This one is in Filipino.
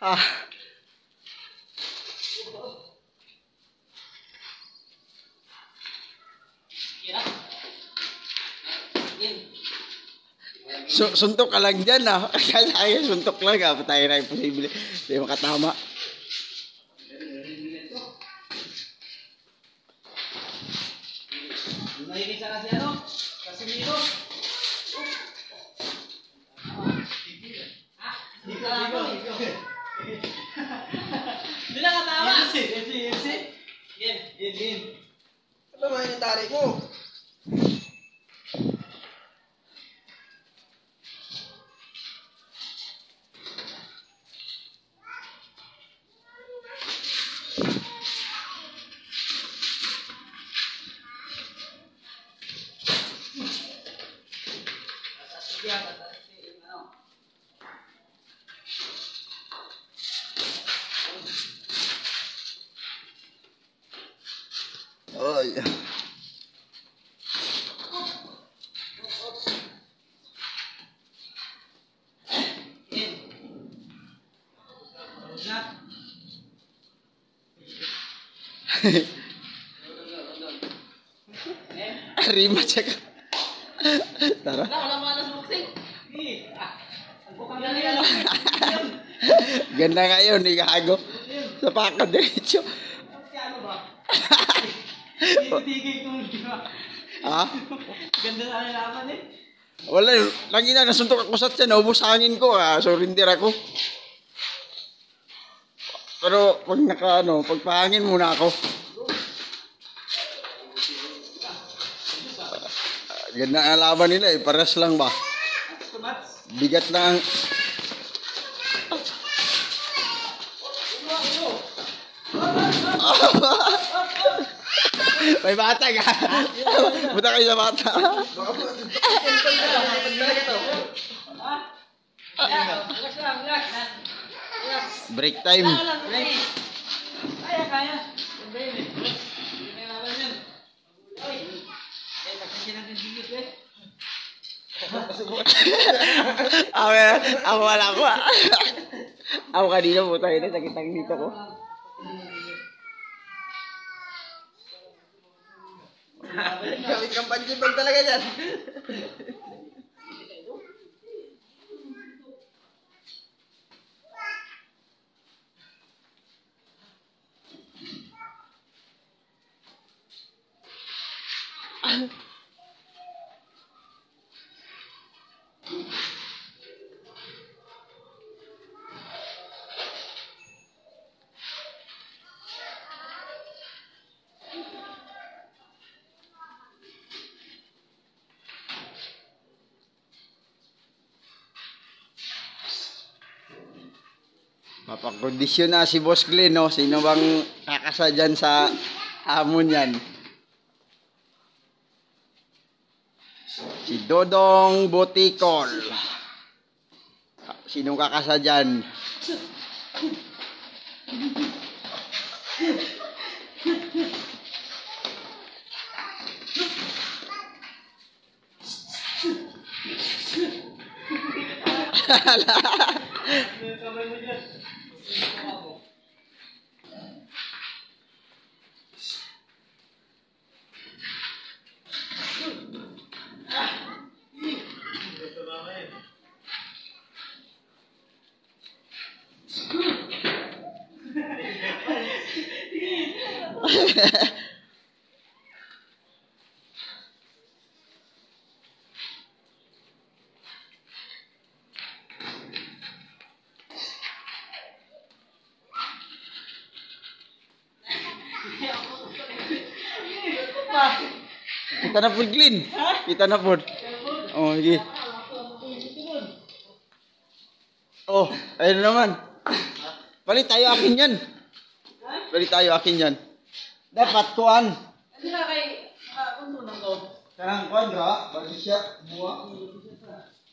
Ah. Suntok ka lang dyan ah. Kaya suntok lang ah. Patay na imposible. Hindi makatama. Nahilig sa kasi ano? Casimiro. Dito. Hindi na katawa. Yes. Yan. Ano ba yung tarik mo? Oy. Rima check. Tara. Wala malas boxing. Ganda nga yun, igago. Sa paka diretso. Ano ba? Tigil ko mo. Ha? Ganda na ang laban eh. Wala, lagi na nasuntok ako sa tiyan, naubos hangin ko ah. Surrender ako. Pero pag pagpahangin muna ako. Ganda ang laban nila eh, pares lang ba? Bigat lang. May bata ka. Buta kayo sa bata. Break time. Kaya. Ako wala ko. Ako kanina buta yun, sakitang dito ko. Gamit kang panjibag talaga dyan. Mapakondisyon na si Boss Glenn, no? Sino bang kakasa dyan sa hamon yan? Si Dodong Boticol. Sino kakasa dyan? Kita na po, Glenn. Kita na po. Oh, sige. Oh, ayun naman. Palit tayo akin yan. Palit tayo akin yan. Dapat kuan. Hindi na kay untunong ko. Karang kuan ra, bagi siya buwa.